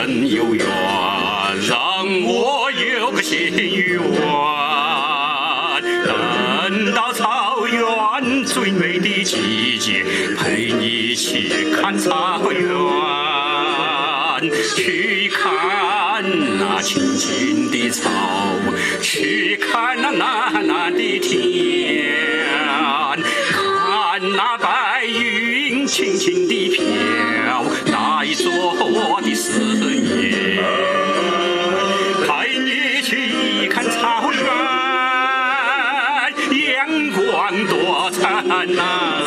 生有缘，让我有个心愿。等到草原最美的季节，陪你去看草原，去看那青青的草，去看那蓝蓝的天，看那白云轻轻地飘，带着我的思念。陪你去看草原，阳光多灿烂。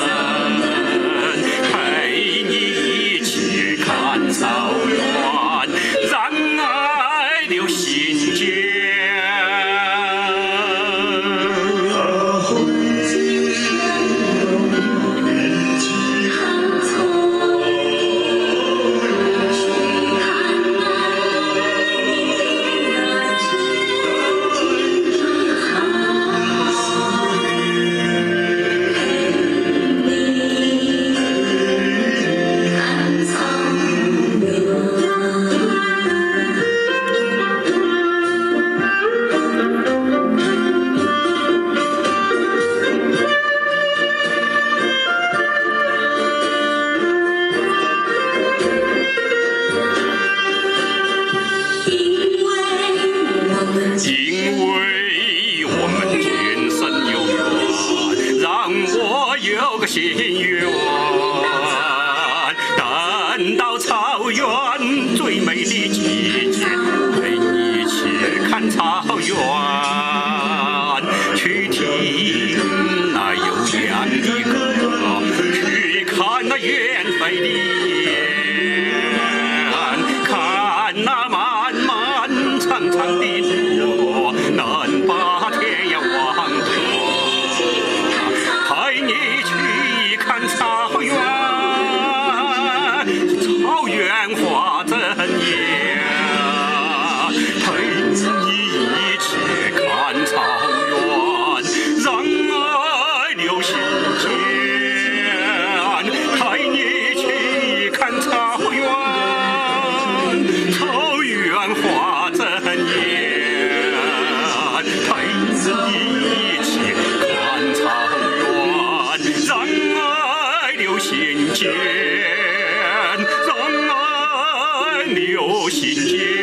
陪你一起看草原，让爱留心间。因为我们今生有缘，让我有个心愿。等到草原最美的季节，陪你去看草原，去听那悠扬的歌，去看那远飞的雁，看那漫漫长长的路，能把天涯望断。陪你去看草原，草原花正艳。陪你一起看草原，让爱留心间。陪你去看草原，草原花正艳。陪你一起看草原，让爱留心间，让爱留心间。